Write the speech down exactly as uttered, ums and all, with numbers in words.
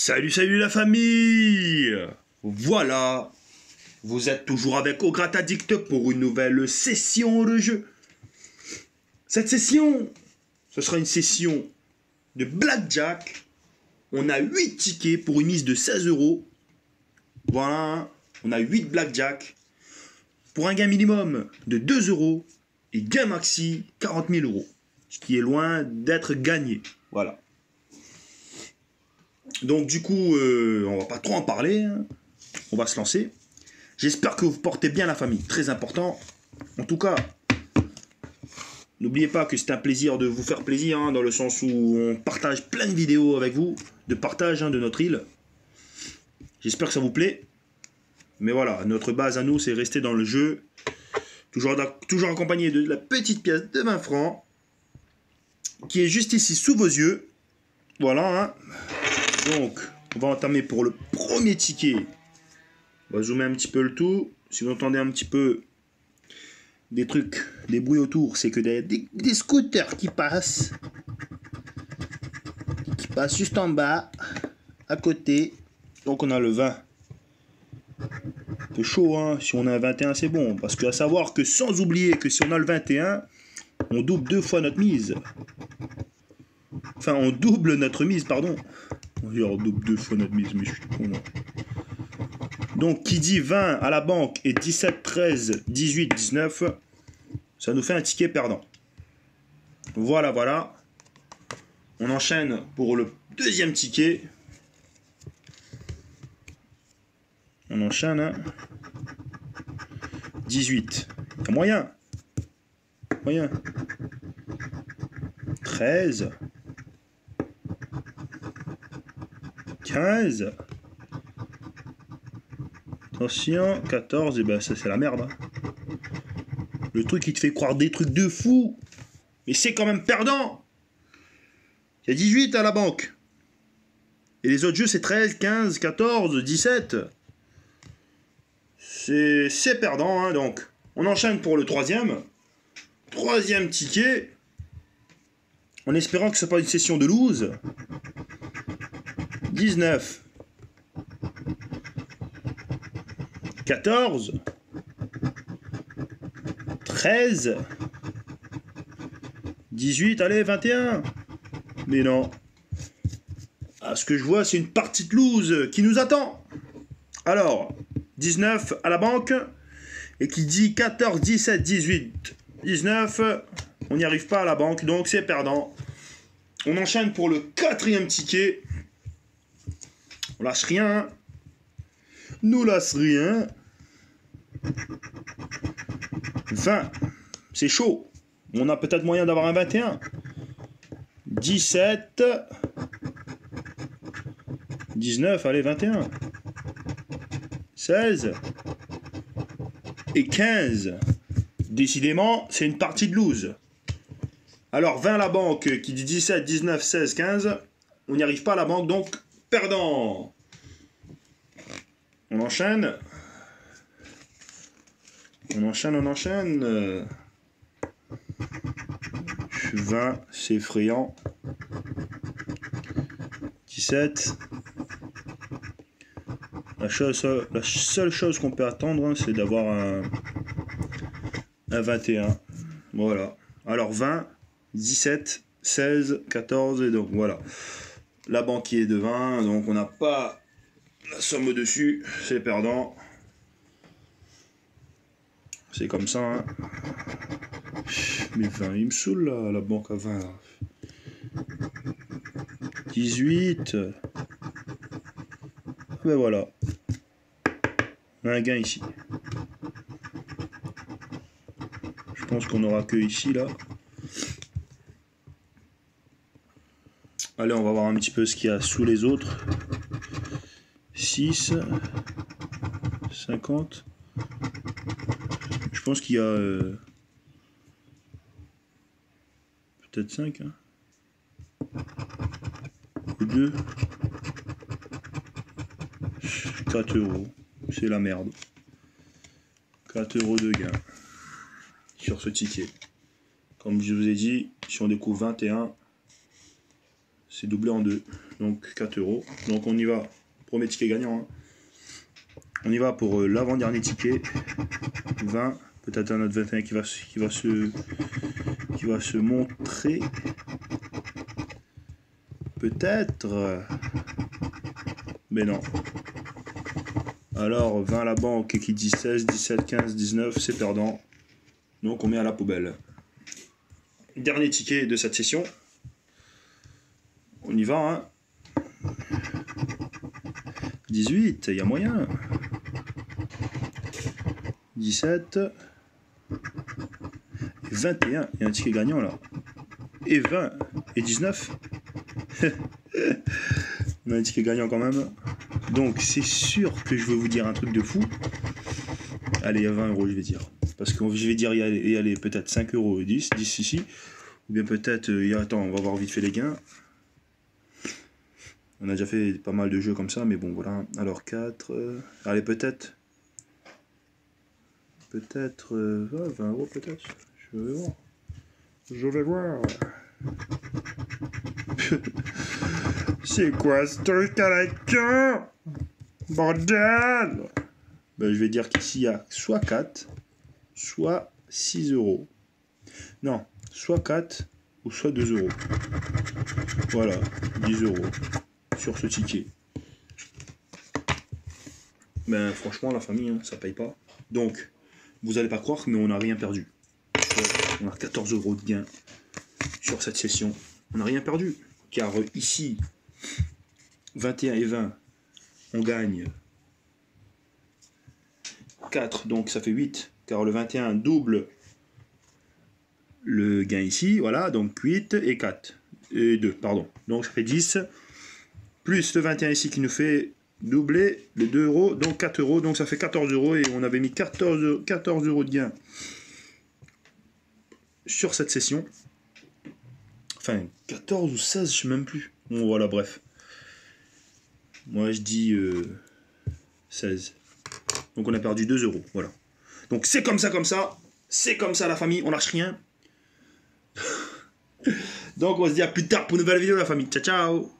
Salut, salut la famille! Voilà, vous êtes toujours avec Ograt Addict pour une nouvelle session de jeu. Cette session, ce sera une session de Blackjack. On a huit tickets pour une mise de seize euros. Voilà, on a huit Blackjack pour un gain minimum de deux euros et gain maxi quarante mille euros. Ce qui est loin d'être gagné. Voilà. Donc du coup, euh, on va pas trop en parler, hein. On va se lancer. J'espère que vous portez bien la famille, très important. En tout cas, n'oubliez pas que c'est un plaisir de vous faire plaisir, hein, dans le sens où on partage plein de vidéos avec vous, de partage, hein, de notre île. J'espère que ça vous plaît. Mais voilà, notre base à nous, c'est rester dans le jeu. Toujours, toujours accompagné de la petite pièce de vingt francs, qui est juste ici sous vos yeux. Voilà, hein. Donc, on va entamer pour le premier ticket. On va zoomer un petit peu le tout. Si vous entendez un petit peu des trucs, des bruits autour, c'est que des, des, des scooters qui passent. Qui passent juste en bas, à côté. Donc on a le vingt. Un peu chaud, hein. Si on a un vingt et un, c'est bon. Parce qu'à savoir que sans oublier que si on a le vingt et un, on double deux fois notre mise. Enfin, on double notre mise, pardon. On double deux fois notre mise, mais je suis con, moi. Donc, qui dit vingt à la banque et dix-sept, treize, dix-huit, dix-neuf, ça nous fait un ticket perdant. Voilà, voilà. On enchaîne pour le deuxième ticket. On enchaîne, hein. dix-huit. Il y a moyen. Moyen. treize. quinze. Attention, quatorze, et ben ça c'est la merde. Hein. Le truc qui te fait croire des trucs de fou, mais c'est quand même perdant. Il y a dix-huit à la banque. Et les autres jeux c'est treize, quinze, quatorze, dix-sept. C'est perdant, hein, donc. On enchaîne pour le troisième. Troisième ticket. En espérant que ce n'est pas une session de lose. dix-neuf. quatorze. treize. dix-huit, allez, vingt et un. Mais non. Ah, ce que je vois, c'est une partie de lose qui nous attend. Alors, dix-neuf à la banque. Et qui dit quatorze, dix-sept, dix-huit, dix-neuf. On n'y arrive pas à la banque, donc c'est perdant. On enchaîne pour le quatrième ticket. On lâche rien. Nous lâche rien. vingt. C'est chaud. On a peut-être moyen d'avoir un vingt et un. dix-sept. dix-neuf, allez, vingt et un. seize. Et quinze. Décidément, c'est une partie de lose. Alors, vingt à la banque qui dit dix-sept, dix-neuf, seize, quinze. On n'y arrive pas à la banque, donc perdant. On enchaîne. On enchaîne, on enchaîne. vingt, c'est effrayant. dix-sept. La, chose, la seule chose qu'on peut attendre, hein, c'est d'avoir un, un vingt et un. Voilà. Alors vingt, dix-sept, seize, quatorze, et donc voilà. La banque est de vingt, donc on n'a pas la somme au-dessus, c'est perdant. C'est comme ça, hein. Mais vingt, il me saoule là, la banque à vingt. Là. dix-huit. Ben voilà. On a un gain ici. Je pense qu'on aura que ici, là. Allez, on va voir un petit peu ce qu'il y a sous les autres. six. cinquante. Je pense qu'il y a... Euh, peut-être cinq. Hein. Ou deux. quatre euros. C'est la merde. quatre euros de gain. Sur ce ticket. Comme je vous ai dit, si on découvre vingt et un, c'est doublé en deux. donc quatre euros. Donc on y va, premier ticket gagnant. Hein. On y va pour euh, l'avant-dernier ticket, vingt, peut-être un autre vingt et un qui va, qui va, se, qui va se montrer. Peut-être, mais non. Alors vingt à la banque qui dit seize, dix-sept, quinze, dix-neuf, c'est perdant. Donc on met à la poubelle. Dernier ticket de cette session. On y va, hein. dix-huit, il y a moyen. dix-sept. vingt et un, il y a un ticket gagnant là. Et vingt. Et dix-neuf. On a un ticket gagnant quand même. Donc c'est sûr que je vais vous dire un truc de fou. Allez, il y a vingt euros, je vais dire. Parce que je vais dire, il y a, il y a peut-être cinq euros et dix, dix ici. Ou bien peut-être, il y a, attends, on va voir vite fait les gains. On a déjà fait pas mal de jeux comme ça, mais bon, voilà. Alors quatre, euh, allez, peut-être. Peut-être, euh, oh, vingt euros peut-être. Je vais voir. Je vais voir. C'est quoi ce truc à la queue? Bordel! Ben, je vais dire qu'ici il y a soit quatre, soit six euros. Non, soit quatre ou soit deux euros. Voilà, dix euros sur ce ticket. Ben franchement la famille, hein, ça paye pas. Donc, vous n'allez pas croire, mais on n'a rien perdu. On a quatorze euros de gain sur cette session. On n'a rien perdu. Car ici, vingt et un et vingt, on gagne quatre, donc ça fait huit. Car le vingt et un double le gain ici, voilà, donc huit et quatre. Et deux, pardon. Donc ça fait dix. Plus le vingt et un ici qui nous fait doubler les deux euros, donc quatre euros. Donc ça fait quatorze euros et on avait mis quatorze euros de gain sur cette session. Enfin, quatorze ou seize, je sais même plus. Bon, voilà, bref. Moi, je dis euh, seize. Donc, on a perdu deux euros. Voilà. Donc, c'est comme ça, comme ça. C'est comme ça, la famille. On lâche rien. Donc, on se dit à plus tard pour une nouvelle vidéo, la famille. Ciao, ciao.